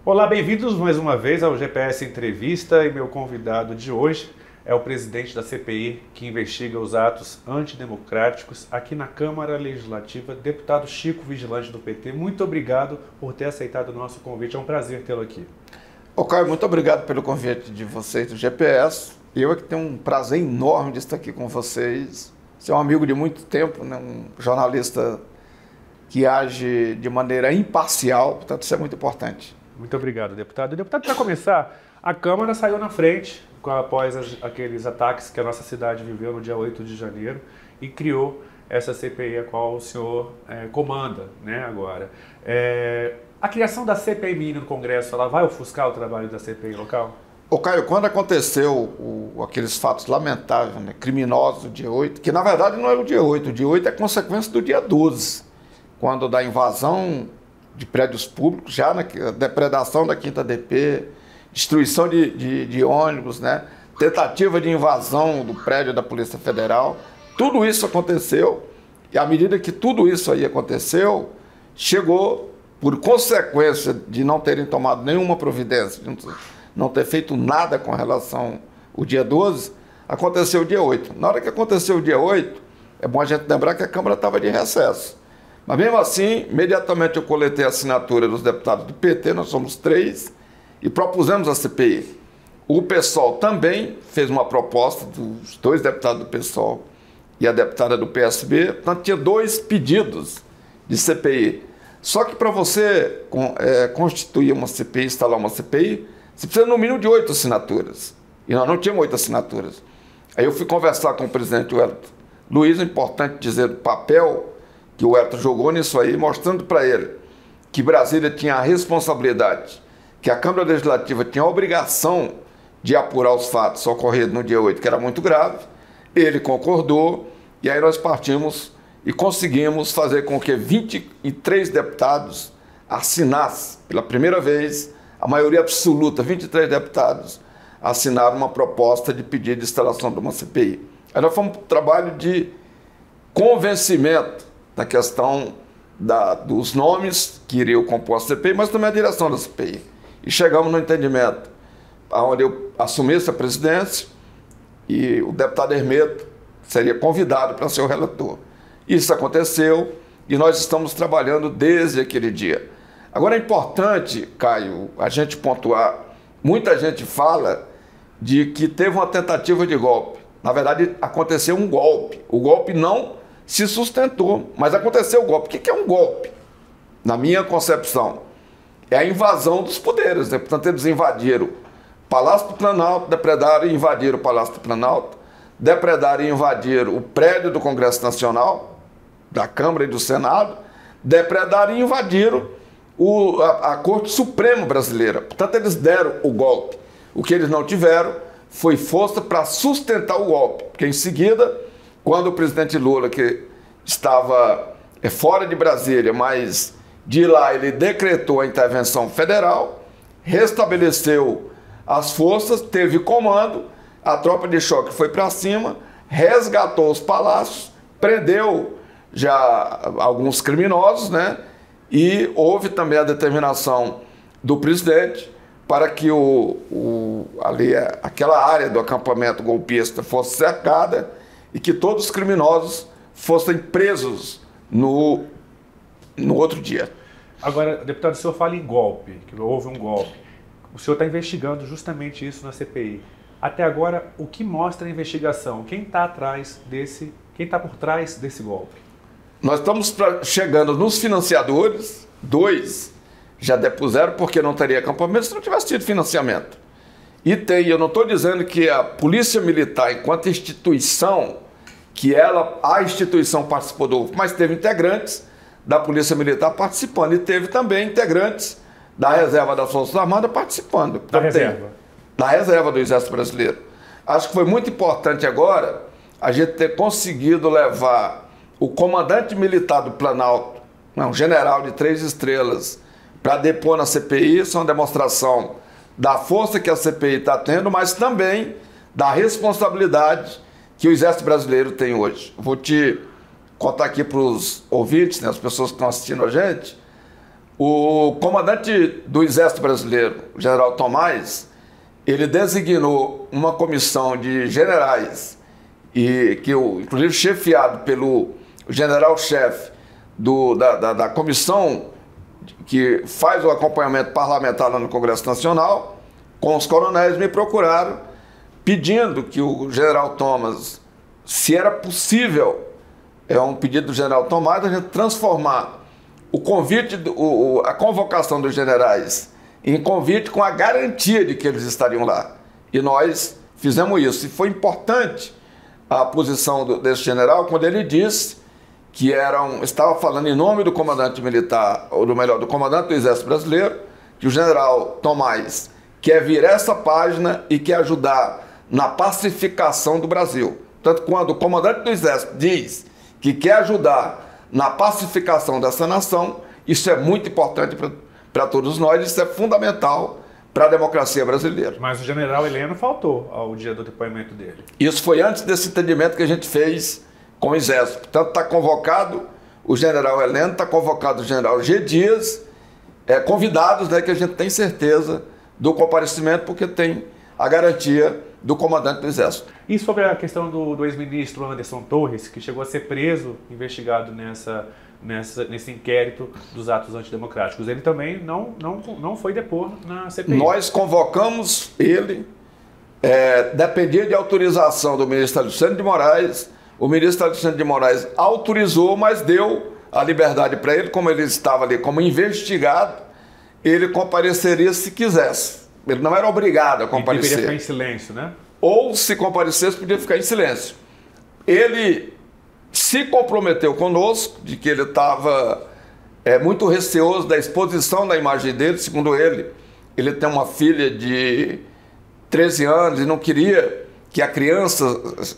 Olá, bem-vindos mais uma vez ao GPS Entrevista e meu convidado de hoje é o presidente da CPI que investiga os atos antidemocráticos aqui na Câmara Legislativa, deputado Chico Vigilante do PT. Muito obrigado por ter aceitado o nosso convite, é um prazer tê-lo aqui. Ô Caio, muito obrigado pelo convite de vocês do GPS. Eu é que tenho um prazer enorme de estar aqui com vocês. Você é um amigo de muito tempo, né? Um jornalista que age de maneira imparcial, portanto isso é muito importante. Muito obrigado, deputado. Deputado, para começar, a Câmara saiu na frente após aqueles ataques que a nossa cidade viveu no dia 8 de janeiro e criou essa CPI a qual o senhor comanda, né, agora. A criação da CPI no Congresso, ela vai ofuscar o trabalho da CPI local? Ô Caio, quando aconteceu aqueles fatos lamentáveis, né, criminosos do dia 8, que na verdade não é o dia 8 é consequência do dia 12, quando da invasão de prédios públicos, já na depredação da 5ª DP, destruição de ônibus, né? Tentativa de invasão do prédio da Polícia Federal. Tudo isso aconteceu e à medida que tudo isso aí aconteceu, chegou, por consequência de não terem tomado nenhuma providência, de não ter feito nada com relação ao dia 12, aconteceu o dia 8. Na hora que aconteceu o dia 8, é bom a gente lembrar que a Câmara estava de recesso. Mas mesmo assim, imediatamente eu coletei a assinatura dos deputados do PT, nós somos 3, e propusemos a CPI. O PSOL também fez uma proposta, dos 2 deputados do PSOL e a deputada do PSB, portanto tinha 2 pedidos de CPI. Só que para você constituir uma CPI, instalar uma CPI, você precisa no mínimo de 8 assinaturas. E nós não tínhamos 8 assinaturas. Aí eu fui conversar com o presidente Wellington Luiz, é importante dizer o papel que o Wellington jogou nisso aí, mostrando para ele que Brasília tinha a responsabilidade, que a Câmara Legislativa tinha a obrigação de apurar os fatos ocorridos no dia 8, que era muito grave. Ele concordou e aí nós partimos e conseguimos fazer com que 23 deputados assinassem, pela primeira vez, a maioria absoluta, 23 deputados, assinaram uma proposta de pedido de instalação de uma CPI. Aí nós fomos para o trabalho de convencimento da questão dos nomes que iriam compor a CPI, mas também a direção da CPI. E chegamos no entendimento, onde eu assumisse a presidência e o deputado Hermeto seria convidado para ser o relator. Isso aconteceu e nós estamos trabalhando desde aquele dia. Agora é importante, Caio, a gente pontuar, muita gente fala de que teve uma tentativa de golpe. Na verdade, aconteceu um golpe. O golpe não se sustentou, mas aconteceu o golpe. O que é um golpe? Na minha concepção, é a invasão dos poderes, né? Portanto, eles invadiram o Palácio do Planalto, depredaram e invadiram o Palácio do Planalto, depredaram e invadiram o prédio do Congresso Nacional, da Câmara e do Senado, depredaram e invadiram a Corte Suprema Brasileira. Portanto, eles deram o golpe. O que eles não tiveram foi força para sustentar o golpe, porque em seguida, quando o presidente Lula, que estava fora de Brasília, mas de lá ele decretou a intervenção federal, restabeleceu as forças, teve comando, a tropa de choque foi para cima, resgatou os palácios, prendeu já alguns criminosos, né? E houve também a determinação do presidente para que aquela área do acampamento golpista fosse cercada e que todos os criminosos fossem presos no outro dia. Agora, deputado, o senhor fala em golpe, que houve um golpe. O senhor está investigando justamente isso na CPI. Até agora, o que mostra a investigação? Quem está por trás desse golpe? Nós estamos chegando nos financiadores, 2 já depuseram porque não teria acampamento se não tivesse tido financiamento. E eu não estou dizendo que a Polícia Militar, enquanto instituição, a instituição participou do golpe, mas teve integrantes da Polícia Militar participando e teve também integrantes da reserva das Forças Armadas participando. Da reserva? Da reserva do Exército Brasileiro. Acho que foi muito importante agora a gente ter conseguido levar o comandante militar do Planalto, um general de 3 estrelas, para depor na CPI. Isso é uma demonstração da força que a CPI está tendo, mas também da responsabilidade que o Exército Brasileiro tem hoje. Vou te contar aqui para os ouvintes, né, as pessoas que estão assistindo a gente, O comandante do Exército Brasileiro, o general Tomás, ele designou uma comissão de generais, inclusive chefiado pelo general-chefe da comissão que faz o acompanhamento parlamentar lá no Congresso Nacional, com os coronéis, me procuraram pedindo que o general Thomas, se era possível, é um pedido do general Tomás, a gente transformar o convite, a convocação dos generais em convite com a garantia de que eles estariam lá. E nós fizemos isso. E foi importante a posição desse general quando ele disse que estava falando em nome do comandante militar, ou melhor, do comandante do Exército Brasileiro, que o general Tomás quer virar essa página e quer ajudar na pacificação do Brasil. Tanto quando o comandante do Exército diz que quer ajudar na pacificação dessa nação, isso é muito importante para todos nós, isso é fundamental para a democracia brasileira. Mas o general Heleno faltou ao dia do depoimento dele. Isso foi antes desse entendimento que a gente fez com o Exército. Portanto, está convocado o general Heleno, está convocado o general G. Dias, convidados, né, que a gente tem certeza do comparecimento, porque tem a garantia do comandante do Exército. E sobre a questão do ex-ministro Anderson Torres, que chegou a ser preso, investigado nesse inquérito dos atos antidemocráticos. Ele também não foi depor na CPI. Nós convocamos ele, dependia de autorização do ministro Alexandre de Moraes. O ministro Alexandre de Moraes autorizou, mas deu a liberdade para ele, como ele estava ali como investigado, ele compareceria se quisesse. Ele não era obrigado a comparecer. Ele deveria ficar em silêncio, né? Ou, se comparecesse, podia ficar em silêncio. Ele se comprometeu conosco de que ele estava muito receoso da exposição da imagem dele. Segundo ele tem uma filha de 13 anos e não queria que a criança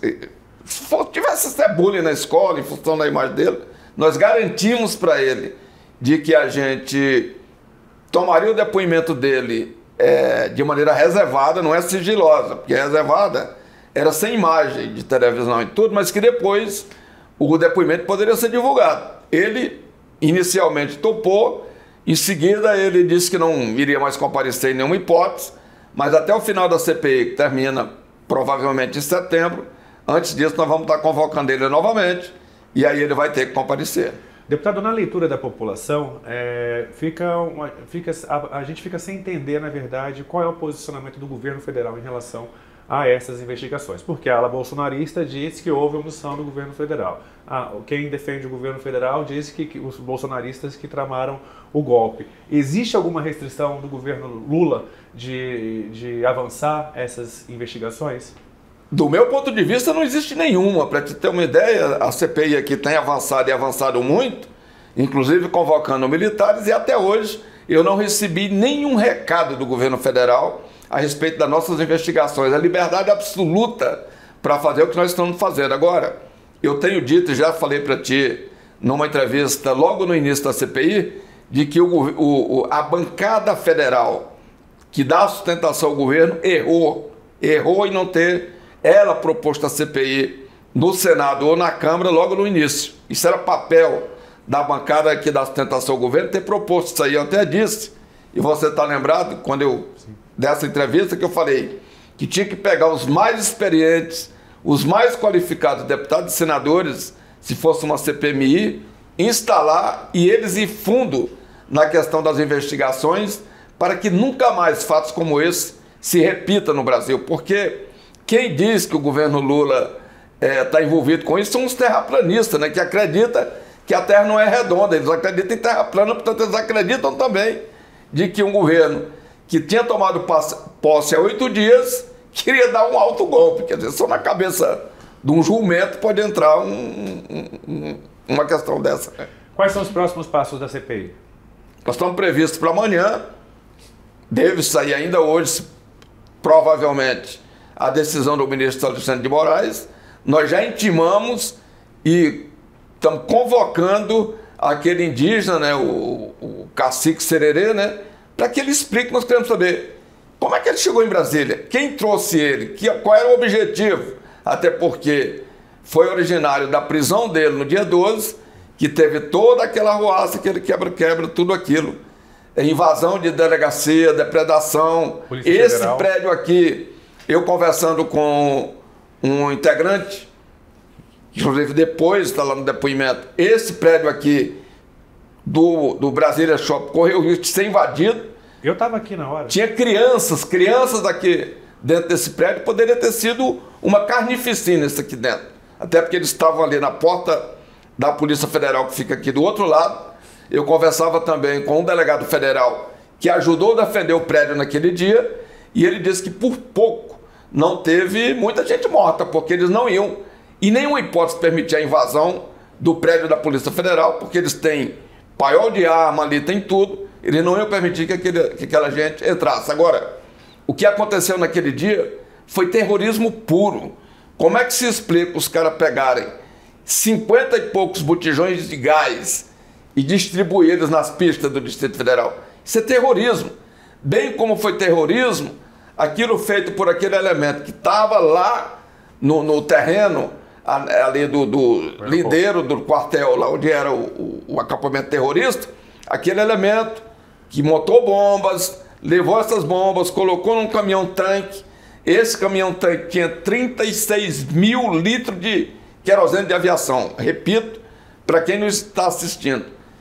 tivesse até bullying na escola em função da imagem dele. Nós garantimos para ele de que a gente tomaria o depoimento dele de maneira reservada, não é sigilosa, porque reservada era sem imagem de televisão e tudo, mas que depois o depoimento poderia ser divulgado. Ele inicialmente topou, em seguida ele disse que não iria mais comparecer em nenhuma hipótese, mas até o final da CPI, que termina provavelmente em setembro, antes disso nós vamos estar convocando ele novamente, e aí ele vai ter que comparecer. Deputado, na leitura da população, a gente fica sem entender, na verdade, qual é o posicionamento do governo federal em relação a essas investigações. Porque a ala bolsonarista diz que houve omissão do governo federal. Quem defende o governo federal diz que os bolsonaristas que tramaram o golpe. Existe alguma restrição do governo Lula de avançar essas investigações? Do meu ponto de vista, não existe nenhuma. Para te ter uma ideia, a CPI aqui tem avançado e avançado muito, inclusive convocando militares, e até hoje eu não recebi nenhum recado do governo federal a respeito das nossas investigações. A liberdade absoluta para fazer o que nós estamos fazendo. Agora, eu tenho dito, já falei para ti numa entrevista logo no início da CPI, de que a bancada federal que dá sustentação ao governo errou em não ter ela proposto a CPI no Senado ou na Câmara logo no início. Isso era papel da bancada que dá sustentação ao governo ter proposto isso aí. Eu até disse, e você está lembrado, quando eu dessa entrevista, que eu falei que tinha que pegar os mais experientes, os mais qualificados deputados e senadores, se fosse uma CPMI, instalar e eles ir fundo na questão das investigações para que nunca mais fatos como esse se repitam no Brasil. Porque quem diz que o governo Lula está envolvido com isso são os terraplanistas, né, que acreditam que a Terra não é redonda. Eles acreditam em terra plana, portanto eles acreditam também de que um governo que tinha tomado posse há 8 dias queria dar um alto golpe. Quer dizer, só na cabeça de um jumento pode entrar uma questão dessa. Quais são os próximos passos da CPI? Nós estamos previstos para amanhã, deve sair ainda hoje, provavelmente, a decisão do ministro Alexandre de Moraes. Nós já intimamos e estamos convocando aquele indígena, né, o cacique Sererê, né, para que ele explique. Nós queremos saber como é que ele chegou em Brasília, quem trouxe ele, qual era o objetivo, até porque foi originário da prisão dele no dia 12, que teve toda aquela arruaça, que ele quebra tudo aquilo invasão de delegacia, depredação. Polícia Esse Federal. prédio aqui, eu conversando com um integrante, inclusive depois está lá no depoimento, esse prédio aqui do Brasília Shopping correu o risco de ser invadido. Eu estava aqui na hora. Tinha crianças aqui dentro desse prédio, poderia ter sido uma carnificina isso aqui dentro. Até porque eles estavam ali na porta da Polícia Federal, que fica aqui do outro lado. Eu conversava também com um delegado federal que ajudou a defender o prédio naquele dia, e ele disse que por pouco não teve muita gente morta, porque eles não iam, em nenhuma hipótese, permitir a invasão do prédio da Polícia Federal, porque eles têm paiol de arma ali, tem tudo, eles não iam permitir que aquela gente entrasse. Agora, o que aconteceu naquele dia foi terrorismo puro. Como é que se explica os caras pegarem 50 e poucos botijões de gás e distribuir eles nas pistas do Distrito Federal? Isso é terrorismo. Bem como foi terrorismo aquilo feito por aquele elemento que estava lá no terreno ali do lindeiro do quartel, lá onde era o acampamento terrorista, aquele elemento que montou bombas, levou essas bombas, colocou num caminhão-tanque. Esse caminhão-tanque tinha 36 mil litros de querosene de aviação. Repito, para quem não está assistindo,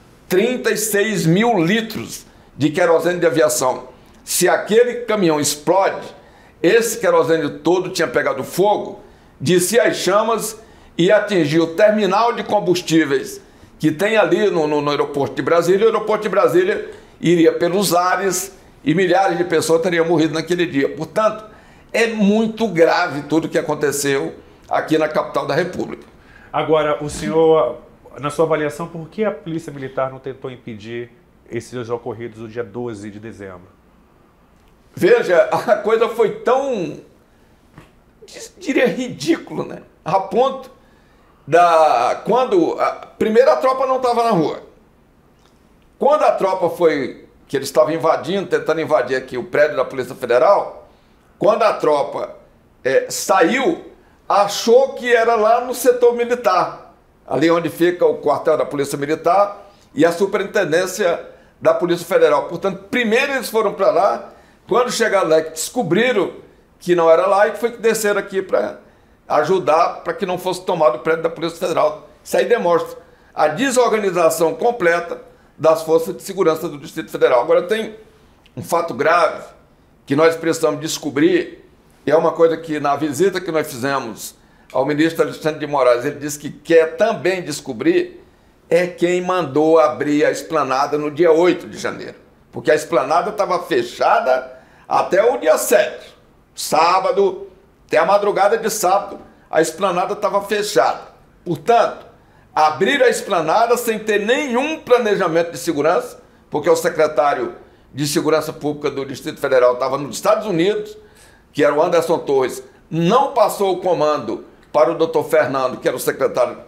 36 mil litros de querosene de aviação. Se aquele caminhão explode, esse querosene todo tinha pegado fogo, descia as chamas e atingiu o terminal de combustíveis que tem ali no aeroporto de Brasília. O aeroporto de Brasília iria pelos ares e milhares de pessoas teriam morrido naquele dia. Portanto, é muito grave tudo o que aconteceu aqui na capital da República. Agora, o senhor, na sua avaliação, por que a Polícia Militar não tentou impedir esses ocorridos no dia 12 de dezembro? Veja, a coisa foi tão, diria, ridícula, né? A ponto primeiro a tropa não estava na rua. Quando a tropa foi, que eles estavam invadindo, tentando invadir aqui o prédio da Polícia Federal, quando a tropa saiu, achou que era lá no setor militar, ali onde fica o quartel da Polícia Militar e a superintendência da Polícia Federal. Portanto, primeiro eles foram para lá, quando chegaram lá, descobriram que não era lá e foi que desceram aqui para ajudar para que não fosse tomado o prédio da Polícia Federal. Isso aí demonstra a desorganização completa das forças de segurança do Distrito Federal. Agora tem um fato grave que nós precisamos descobrir, e é uma coisa que na visita que nós fizemos ao ministro Alexandre de Moraes, ele disse que quer também descobrir, é quem mandou abrir a esplanada no dia 8 de janeiro. Porque a esplanada estava fechada até o dia 7, sábado, até a madrugada de sábado, a esplanada estava fechada. Portanto, abrir a esplanada sem ter nenhum planejamento de segurança, porque o secretário de Segurança Pública do Distrito Federal estava nos Estados Unidos, que era o Anderson Torres, não passou o comando para o doutor Fernando, que era o secretário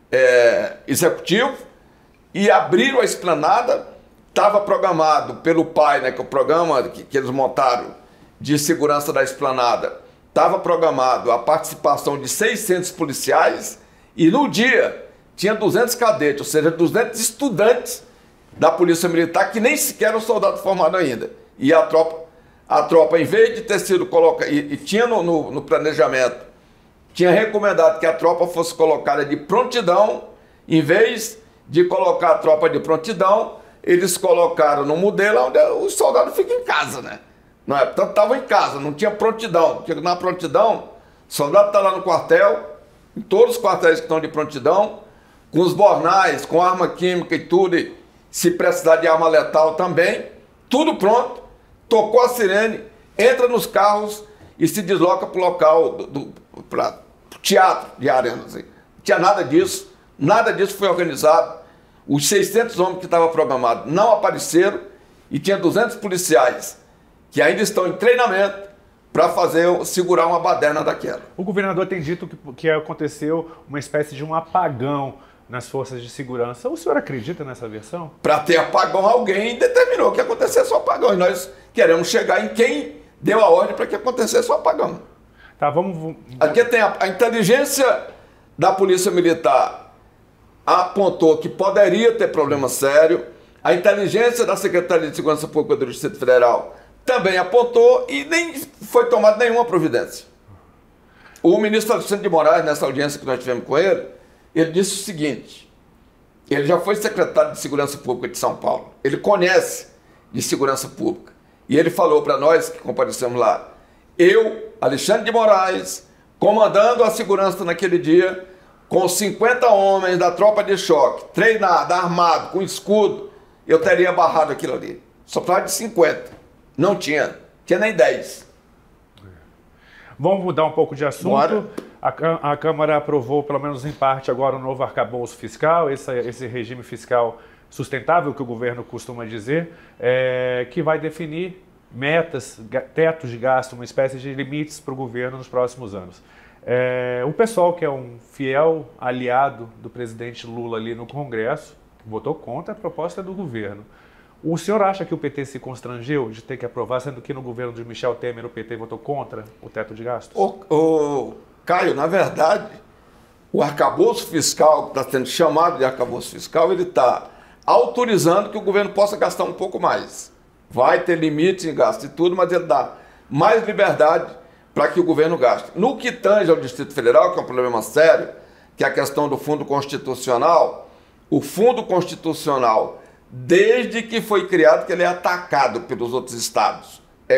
executivo, e abriram a esplanada. Estava programado pelo PAI, né, que é o programa que eles montaram de segurança da esplanada, estava programado a participação de 600 policiais e no dia tinha 200 cadetes, ou seja, 200 estudantes da Polícia Militar que nem sequer eram soldados formados ainda. E a tropa, em vez de ter sido colocada, e tinha no planejamento, tinha recomendado que a tropa fosse colocada de prontidão, em vez de colocar a tropa de prontidão, eles colocaram no modelo onde os soldados ficam em casa, né? Não é? Portanto, estavam em casa, não tinha prontidão. Porque na prontidão, o soldado está lá no quartel, em todos os quartéis que estão de prontidão, com os bornais, com arma química e tudo, e se precisar de arma letal também, tudo pronto, tocou a sirene, entra nos carros e se desloca para o local para o teatro de Arenas. Não tinha nada disso foi organizado. Os 600 homens que estavam programados não apareceram e tinha 200 policiais que ainda estão em treinamento para segurar uma baderna daquela. O governador tem dito que aconteceu uma espécie de um apagão nas forças de segurança. O senhor acredita nessa versão? Para ter apagão, alguém determinou que acontecesse o apagão. E nós queremos chegar em quem deu a ordem para que acontecesse o apagão. Tá, vamos... Aqui tem a inteligência da Polícia Militar apontou que poderia ter problema sério. A inteligência da Secretaria de Segurança Pública do Distrito Federal também apontou e nem foi tomada nenhuma providência. O ministro Alexandre de Moraes, nessa audiência que nós tivemos com ele disse o seguinte: ele já foi secretário de Segurança Pública de São Paulo, ele conhece de segurança pública, e ele falou para nós que comparecemos lá: eu, Alexandre de Moraes, comandando a segurança naquele dia, com 50 homens da tropa de choque, treinado, armado, com escudo, eu teria barrado aquilo ali. Só precisava de 50. Não tinha nem 10. Vamos mudar um pouco de assunto. Bora. A Câmara aprovou, pelo menos em parte, agora um novo arcabouço fiscal, esse regime fiscal sustentável que o governo costuma dizer, que vai definir metas, tetos de gasto, uma espécie de limites para o governo nos próximos anos. O pessoal que é um fiel aliado do presidente Lula ali no Congresso votou contra a proposta do governo. O senhor acha que o PT se constrangeu de ter que aprovar, sendo que no governo de Michel Temer o PT votou contra o teto de gastos? Caio, na verdade, o arcabouço fiscal, que está sendo chamado de arcabouço fiscal, ele está autorizando que o governo possa gastar um pouco mais. Vai ter limite em gasto e tudo, mas ele dá mais liberdade para que o governo gaste. No que tange ao Distrito Federal, que é um problema sério, que é a questão do Fundo Constitucional, o Fundo Constitucional, desde que foi criado, que ele é atacado pelos outros estados.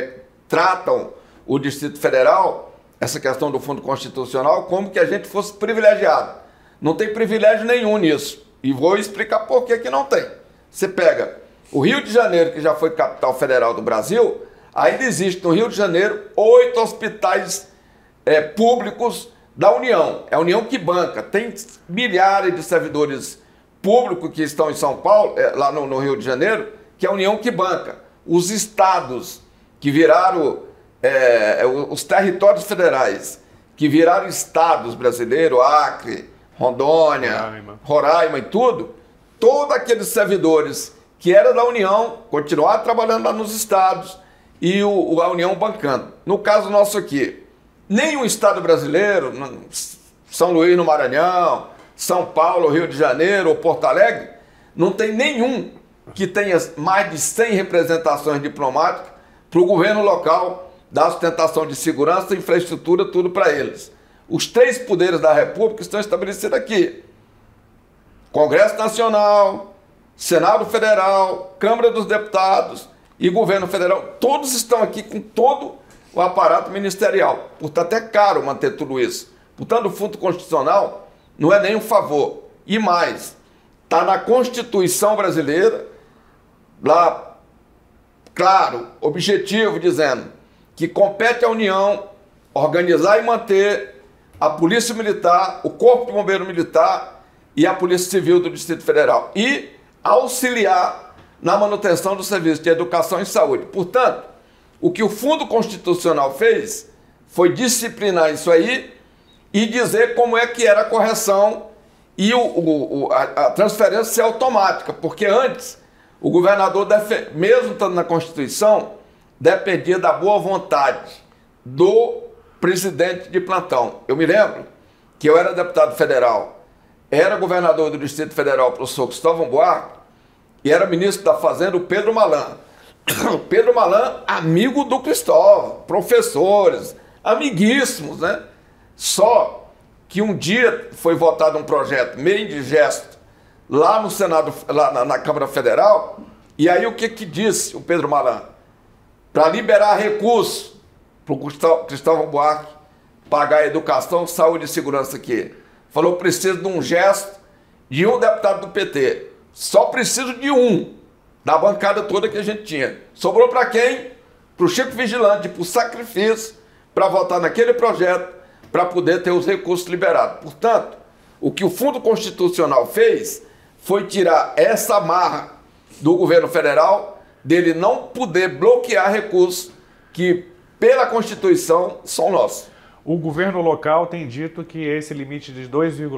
Tratam o Distrito Federal, essa questão do Fundo Constitucional, como que a gente fosse privilegiado. Não tem privilégio nenhum nisso. E vou explicar por que não tem. Você pega o Rio de Janeiro, que já foi capital federal do Brasil, ainda existe no Rio de Janeiro 8 hospitais públicos da União. É a União que banca. Tem milhares de servidores públicos que estão em São Paulo, lá no Rio de Janeiro, que é a União que banca. Os estados que viraram, os territórios federais, que viraram estados brasileiros, Acre, Rondônia, Roraima e tudo, todos aqueles servidores que eram da União continuaram trabalhando lá nos estados e a União bancando. No caso nosso aqui, nenhum estado brasileiro, São Luís no Maranhão, São Paulo, Rio de Janeiro ou Porto Alegre, não tem nenhum que tenha mais de 100 representações diplomáticas para o governo local dar sustentação de segurança, infraestrutura, tudo para eles. Os 3 poderes da República estão estabelecidos aqui: Congresso Nacional, Senado Federal, Câmara dos Deputados e Governo Federal. Todos estão aqui com todo o aparato ministerial. Portanto, é caro manter tudo isso. Portanto, o Fundo Constitucional não é nem um favor. E mais, está na Constituição brasileira, lá, claro, objetivo, dizendo que compete à União organizar e manter a Polícia Militar, o Corpo de Bombeiro Militar e a Polícia Civil do Distrito Federal. E auxiliar na manutenção do serviço de educação e saúde. Portanto, o que o Fundo Constitucional fez foi disciplinar isso aí e dizer como é que era a correção e a transferência ser automática, porque antes o governador, mesmo estando na Constituição, dependia da boa vontade do presidente de plantão. Eu me lembro que eu era deputado federal, era governador do Distrito Federal, o professor Cristóvão Buarque, e era ministro da Fazenda o Pedro Malan. O Pedro Malan, amigo do Cristóvão, professores, amiguíssimos, né? Só que um dia foi votado um projeto meio indigesto lá no Senado, lá na Câmara Federal, e aí o que disse o Pedro Malan? Para liberar recurso para o Cristóvão Buarque pagar a educação, saúde e segurança aqui. Falou: preciso de um gesto de um deputado do PT. Só preciso de um, da bancada toda que a gente tinha. Sobrou para quem? Para o Chico Vigilante, para o sacrifício, para votar naquele projeto, para poder ter os recursos liberados. Portanto, o que o Fundo Constitucional fez foi tirar essa amarra do governo federal, dele não poder bloquear recursos que, pela Constituição, são nossos. O governo local tem dito que esse limite de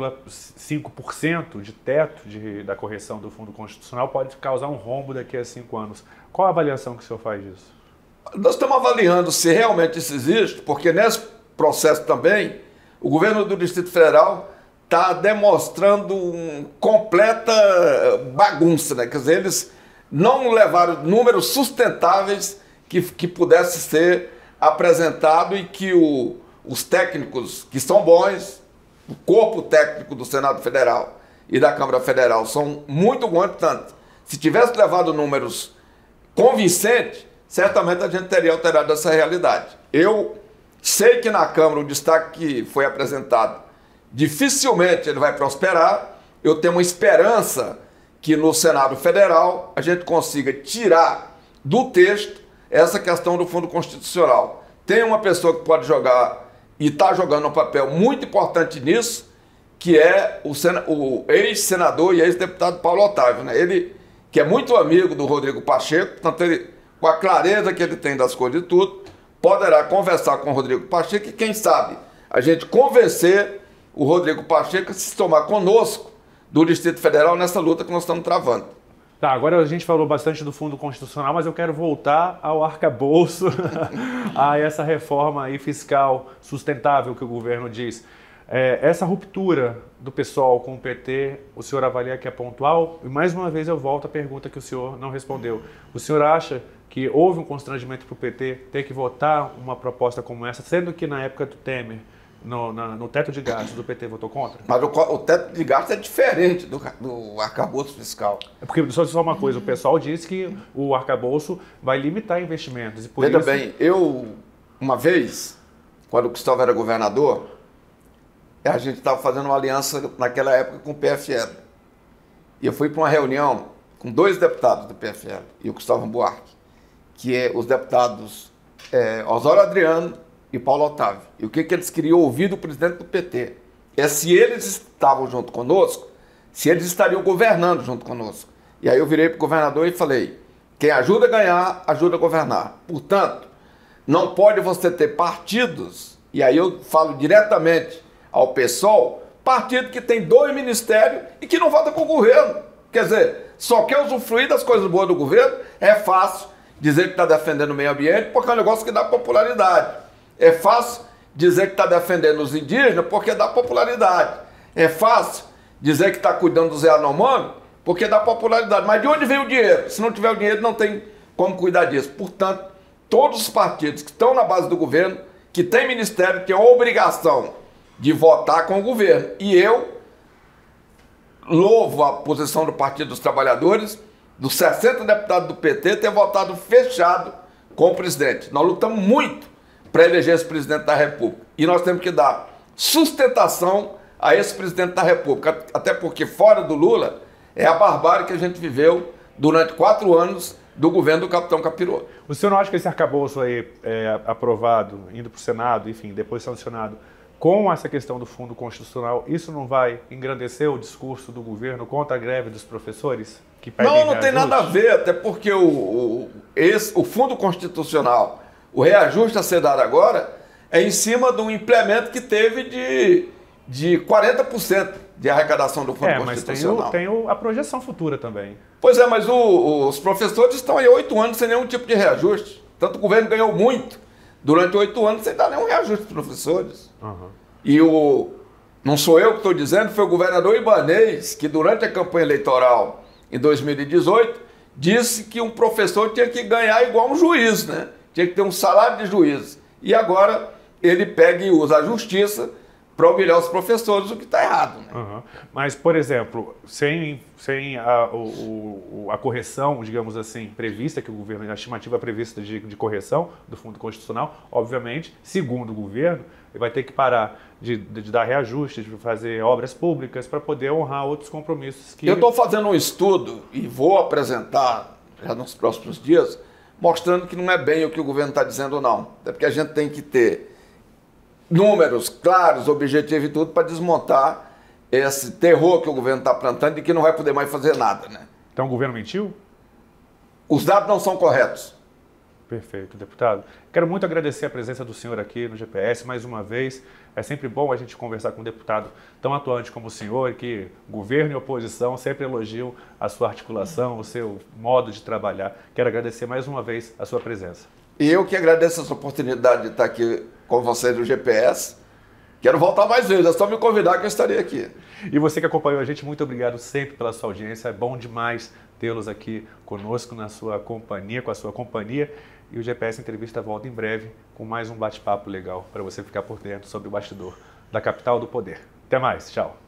2,5% de teto da correção do Fundo Constitucional pode causar um rombo daqui a 5 anos. Qual a avaliação que o senhor faz disso? Nós estamos avaliando se realmente isso existe, porque nesse processo também, o governo do Distrito Federal está demonstrando completa bagunça, né? Quer dizer, eles não levaram números sustentáveis que pudesse ser apresentado e que os técnicos que são bons, o corpo técnico do Senado Federal e da Câmara Federal são muito bons, portanto, se tivesse levado números convincentes, certamente a gente teria alterado essa realidade. Eu sei que na Câmara o destaque que foi apresentado, dificilmente ele vai prosperar. Eu tenho uma esperança que no Senado Federal a gente consiga tirar do texto essa questão do fundo constitucional. Tem uma pessoa que pode jogar e está jogando um papel muito importante nisso, que é o ex-senador e ex-deputado Paulo Otávio, né? Ele, que é muito amigo do Rodrigo Pacheco, portanto, ele, com a clareza que ele tem das coisas e tudo, poderá conversar com o Rodrigo Pacheco e, quem sabe, a gente convencer o Rodrigo Pacheco a se tomar conosco do Distrito Federal nessa luta que nós estamos travando. Tá, agora a gente falou bastante do Fundo Constitucional, mas eu quero voltar ao arcabouço, a essa reforma aí fiscal sustentável que o governo diz. Essa ruptura do PSOL com o PT, o senhor avalia que é pontual? E mais uma vez eu volto à pergunta que o senhor não respondeu. O senhor acha que houve um constrangimento para o PT ter que votar uma proposta como essa, sendo que na época do Temer, no teto de gastos, do PT votou contra? Mas o teto de gastos é diferente do arcabouço fiscal. É porque, só uma coisa, o pessoal diz que o arcabouço vai limitar investimentos. E por Veja isso... bem, uma vez, quando o Cristóvão era governador, a gente estava fazendo uma aliança naquela época com o PFL. E eu fui para uma reunião com 2 deputados do PFL e o Cristóvão Buarque, que é os deputados Osório Adriano e Paulo Otávio. E o que eles queriam ouvir do presidente do PT? É se eles estavam junto conosco, se eles estariam governando junto conosco. E aí eu virei para o governador e falei, quem ajuda a ganhar, ajuda a governar. Portanto, não pode você ter partidos, e aí eu falo diretamente ao PSOL, partido que tem 2 ministérios e que não vota com o governo. Quer dizer, só quer usufruir das coisas boas do governo. É fácil dizer que está defendendo o meio ambiente porque é um negócio que dá popularidade. É fácil dizer que está defendendo os indígenas porque dá popularidade. É fácil dizer que está cuidando do Zé Anomami porque dá popularidade. Mas de onde vem o dinheiro? Se não tiver o dinheiro, não tem como cuidar disso. Portanto, todos os partidos que estão na base do governo, que têm ministério, têm a obrigação de votar com o governo. E eu louvo a posição do Partido dos Trabalhadores, dos 60 deputados do PT, ter votado fechado com o presidente. Nós lutamos muito para eleger esse presidente da República. E nós temos que dar sustentação a esse presidente da República. Até porque fora do Lula é a barbárie que a gente viveu durante 4 anos do governo do capitão Capiroto. O senhor não acha que esse arcabouço aí aprovado, indo para o Senado, enfim, depois sancionado, com essa questão do Fundo Constitucional, isso não vai engrandecer o discurso do governo contra a greve dos professores? Que pedem não tem nada a ver, até porque o Fundo Constitucional, o reajuste a ser dado agora, é em cima de um implemento que teve de 40% de arrecadação do Fundo Constitucional. Mas tem a projeção futura também. Pois é, mas os professores estão aí 8 anos sem nenhum tipo de reajuste. Tanto o governo ganhou muito durante 8 anos sem dar nenhum reajuste para os professores. Uhum. E não sou eu que estou dizendo, foi o governador Ibanez que durante a campanha eleitoral em 2018 disse que um professor tinha que ganhar igual um juiz, né? Tinha que ter um salário de juiz. E agora ele pega e usa a justiça para humilhar os professores, o que está errado. Né? Uhum. Mas, por exemplo, sem a correção, digamos assim, prevista, que o governo, a estimativa prevista de correção do Fundo Constitucional, obviamente, segundo o governo, ele vai ter que parar de dar reajuste, de fazer obras públicas para poder honrar outros compromissos que... Eu estou fazendo um estudo e vou apresentar já nos próximos dias, mostrando que não é bem o que o governo está dizendo, não. Até porque a gente tem que ter números claros, objetivos e tudo para desmontar esse terror que o governo está plantando e que não vai poder mais fazer nada, né? Então o governo mentiu? Os dados não são corretos. Perfeito, deputado. Quero muito agradecer a presença do senhor aqui no GPS mais uma vez. É sempre bom a gente conversar com um deputado tão atuante como o senhor, que governo e oposição sempre elogiam a sua articulação, o seu modo de trabalhar. Quero agradecer mais uma vez a sua presença. E eu que agradeço essa oportunidade de estar aqui com vocês do GPS Quero voltar mais vezes, é só me convidar que eu estarei aqui. E você que acompanhou a gente, muito obrigado sempre pela sua audiência. É bom demais tê-los aqui conosco, na sua companhia, com a sua companhia. E o GPS Entrevista volta em breve com mais um bate-papo legal para você ficar por dentro sobre o bastidor da capital do poder. Até mais, tchau.